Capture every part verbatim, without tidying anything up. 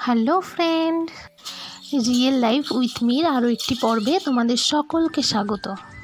Hello friend, real life with Mir আরও একটি পর্বে তোমাদের সকলকে স্বাগত।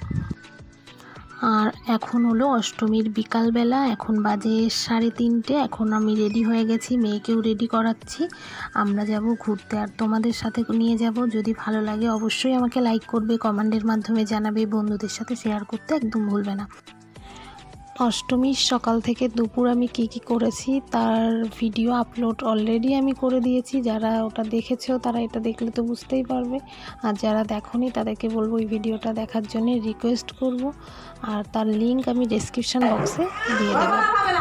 আর এখন হলো অষ্টমীর বিকালবেলা, এখন বাজে সাড়ে তিনটে। এখন আমি রেডি হয়ে গেছি, মেয়েকেও রেডি করাচ্ছি। আমরা যাব ঘুরতে, আর তোমাদের সাথে নিয়ে যাব। যদি ভালো লাগে অবশ্যই আমাকে লাইক করবে, কমেন্টের মাধ্যমে জানাবে, বন্ধুদের সাথে শেয়ার করতে একদম ভুলবে না। অষ্টমীর সকাল থেকে দুপুর আমি কি কি করেছি তার ভিডিও আপলোড অলরেডি আমি করে দিয়েছি। যারা ওটা দেখেছো তারা এটা দেখলে তো বুঝতেই পারবে, আর যারা দেখোনি তাদেরকে বলবো এই ভিডিওটা দেখার জন্য রিকোয়েস্ট করব, আর তার লিংক আমি ডেসক্রিপশন বক্সে দিয়ে দেবো।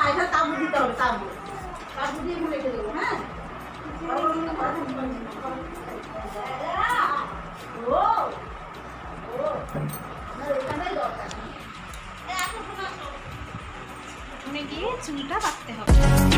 গিয়ে চুলটা বাঁধতে হবে।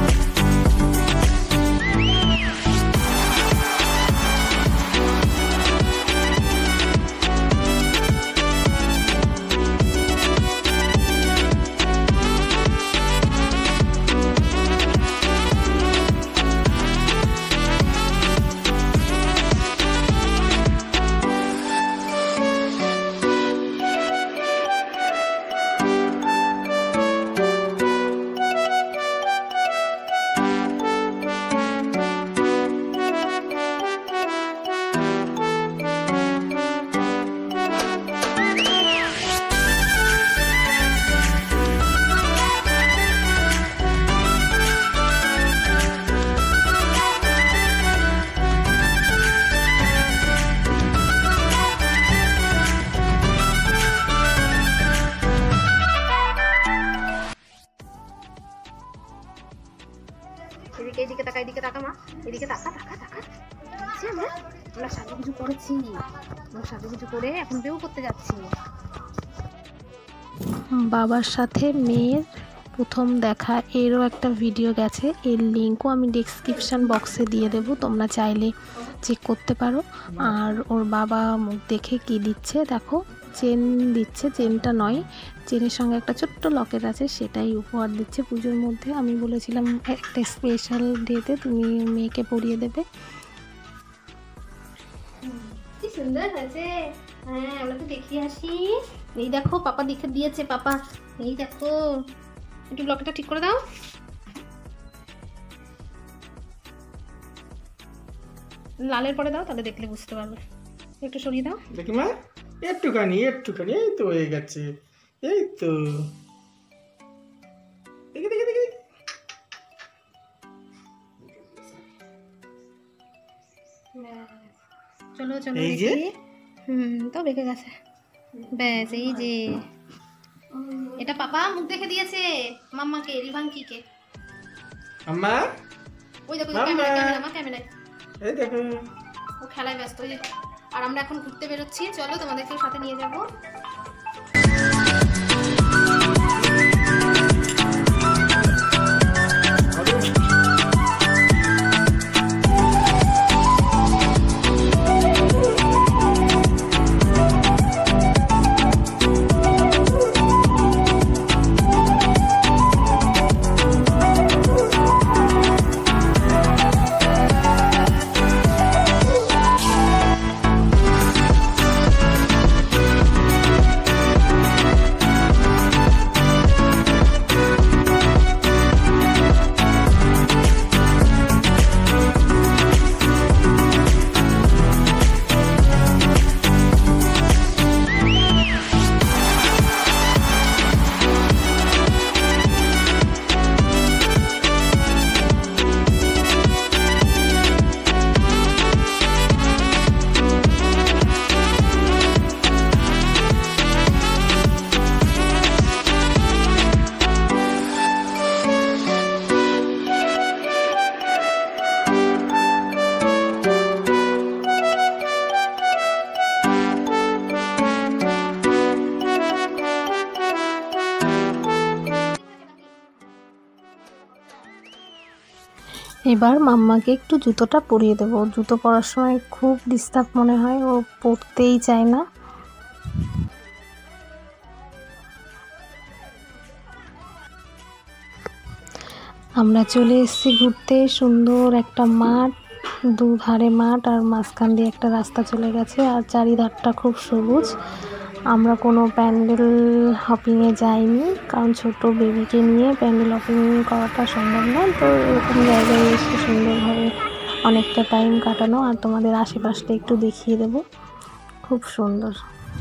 এদিকে এদিকে তাকা, এদিকে তাকা মা, এদিকে তাকা তাকা তাকা। আমরা আমরা সাজুগুজু করেছি, আমরা সাজুগুজু করে এখন বেউ করতে যাচ্ছি। বাবার সাথে মেয়ের প্রথম দেখা এরও একটা ভিডিও গেছে, এর লিঙ্কও আমি ডেসক্রিপশান বক্সে দিয়ে দেবো, তোমরা চাইলে চেক করতে পারো। আর ওর বাবা মুখ দেখে কি দিচ্ছে দেখো, চেন দিচ্ছে। চেনটা নয়, চেনের সঙ্গে একটা ছোট্ট লকেট আছে, সেটাই উপহার দিচ্ছে পুজোর মধ্যে। আমি বলেছিলাম একটা স্পেশাল ডেতে তুমি মেয়েকে পরিয়ে দেবে। কি সুন্দর হয়েছে, হ্যাঁ আমরা তো দেখিয়ে আসি। এই দেখো পাপা দেখে দিয়েছে, পাপা এই দেখো, একটু লকেটটা ঠিক করে দাও। লালের পরে দাও, তাহলে দেখলে বুঝতে পারবে। একটু সরিয়ে দাও দেখি মা, একটুখানি একটুখানি, এই তো হয়ে গেছে, এই তো দেখি দেখি দেখি। চলো চলো দেখি। হুম তো বেঁকে গেছে, ব্যাস এই যে এটা পাপা মুখ দেখে দিয়েছে মাম্মাকে, রিভাঙ্কিকে। আম্মা ওই দেখো ক্যামেরা ক্যামেরা মা ক্যামেরায়, এই দেখো ও খেলায় ব্যস্ত। ওই যে, আর আমরা এখন ঘুরতে বেরোচ্ছি, চলো তোমাদেরকেও সাথে নিয়ে যাবো। এবার মাম্মাকে একটু জুতোটা পরিয়ে দেবো। জুতো পরার সময় খুব ডিস্টার্ব মনে হয়, ও পরতেই চায় না। আমরা চলে এসেছি ঘুরতে, সুন্দর একটা মাঠ, দুধারে মাঠ আর মাঝখান দিয়ে একটা রাস্তা চলে গেছে, আর চারিধারটা খুব সবুজ। আমরা কোনো প্যান্ডেল হপিংয়ে যাইনি, কারণ ছোট বেবিকে নিয়ে প্যান্ডেল হপিং করাটা সম্ভব না। তো এরকম জায়গায় এসে সুন্দরভাবে অনেকটা টাইম কাটানো, আর তোমাদের আশেপাশটা একটু দেখিয়ে দেব, খুব সুন্দর।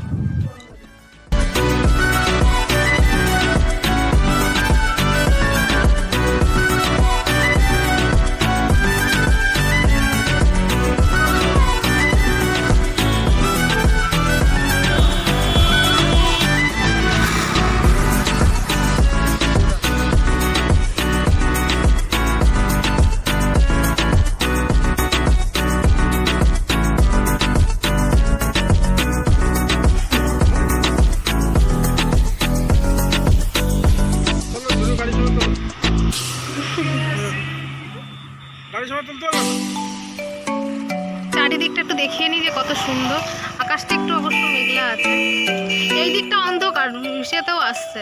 চারিদিকটা একটু দেখিয়ে নি যে কত সুন্দর। আকাশটা একটু অবশ্য মেঘলা আছে, এই দিকটা অন্ধকার, সেটাও আসছে।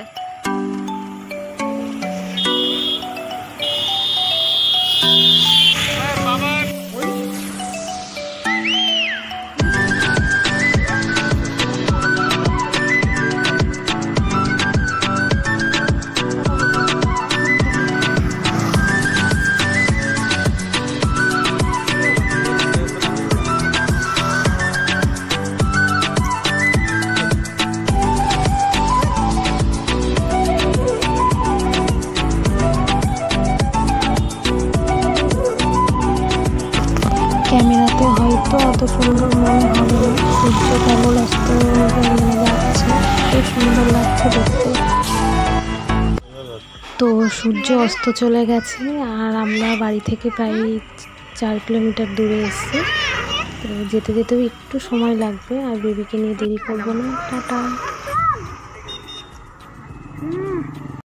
ক্যামেরাতে হয়তো অত সুন্দর মনে হবে না, সূর্য কেবল অস্ত নেমে যাচ্ছে, খুব সুন্দর লাগছে দেখতে। তো সূর্য অস্ত চলে গেছে, আর আমরা বাড়ি থেকে প্রায় চার কিলোমিটার দূরে এসেছি। তো যেতে যেতেও একটু সময় লাগবে, আর বেবিকে নিয়ে দেরি করবো না। টাটা।